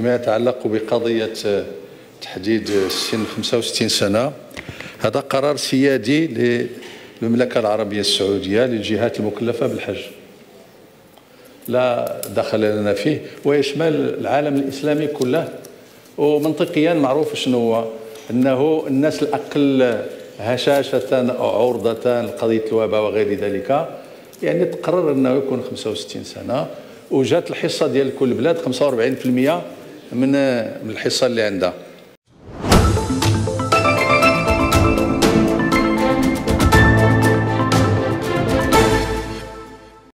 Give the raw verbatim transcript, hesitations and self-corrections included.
فيما يتعلق بقضية تحديد سن خمسة وستين سنة، هذا قرار سيادي للمملكة العربية السعودية للجهات المكلفة بالحج، لا دخل لنا فيه، ويشمل العالم الإسلامي كله. ومنطقيا معروف شنو هو، أنه الناس الأقل هشاشة أو عرضة لقضية الوباء وغير ذلك يعني تقرر أنه يكون خمسة وستين سنة، وجات الحصة ديال كل بلاد خمسة وأربعين بالمئة من الحصة اللي عندها.